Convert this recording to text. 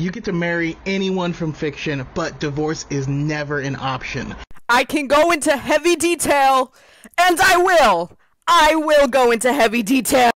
You get to marry anyone from fiction, but divorce is never an option. I can go into heavy detail, and I will go into heavy detail.